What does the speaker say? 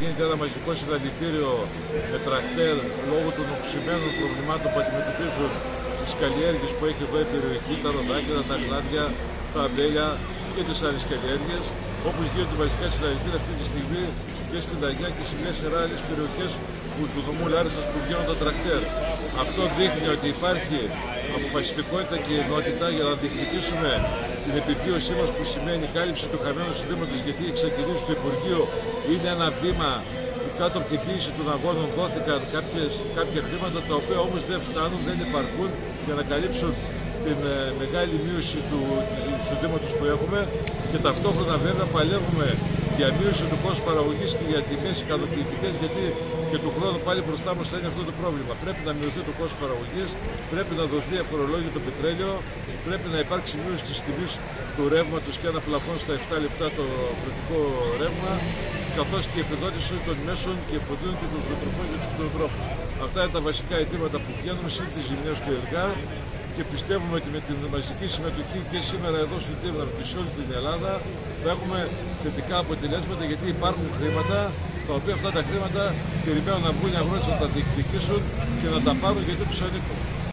γίνεται ένα μαζικό συλλαλητήριο με τρακτέρ λόγω των οξυμένων προβλημάτων που αντιμετωπίζουν στις καλλιέργειες που έχει εδώ η περιοχή, τα ροδάκια, τα γλάντια, τα αμπέλια και τις άλλες καλλιέργειες, όπως γίνονται μαζικά συλλαλητήρια αυτή τη στιγμή και στην Αγιά και σε μια σειρά άλλες περιοχές του νομού Λάρισσας που βγαίνουν τα τρακτέρ. Αυτό δείχνει ότι υπάρχει αποφασιστικότητα και ενότητα για να διεκδικήσουμε την επιβίωσή μας, που σημαίνει η κάλυψη του χαμένου εισοδήματος, γιατί οι εξαγγελίες του Υπουργείου είναι ένα βήμα που κάτω από την πίεση των αγώνων δόθηκαν κάποια χρήματα, τα οποία όμως δεν φτάνουν, δεν υπαρκούν για να καλύψουν την μεγάλη μείωση του εισοδήματος που έχουμε, και ταυτόχρονα βέβαια παλεύουμε για μείωση του κόστου παραγωγής και για τιμές ικανοποιητικές, γιατί και του χρόνου πάλι μπροστά μας θα είναι αυτό το πρόβλημα. Πρέπει να μειωθεί το κόστος παραγωγής, πρέπει να δοθεί αφορολόγητο πετρέλαιο, πρέπει να υπάρξει μείωση της τιμής του ρεύματος και ένα πλαφόν στα 7 λεπτά το πρωτικό ρεύμα, καθώς και η επιδότηση των μέσων και εφοδίων και των ζωοτροφών και των κτηνοτρόφων. Αυτά είναι τα βασικά αιτήματα που βγαίνουν συν τις ζημιές του ΕΛΓΑ, και πιστεύουμε ότι με την μαζική συμμετοχή και σήμερα εδώ στην Τύβνα και σε όλη την Ελλάδα θα έχουμε θετικά αποτελέσματα, γιατί υπάρχουν χρήματα τα οποία αυτά τα χρήματα περιμένουν να βγουν οι αγρότες να τα διεκδικήσουν και να τα πάρουν, γιατί τους ανήκουν.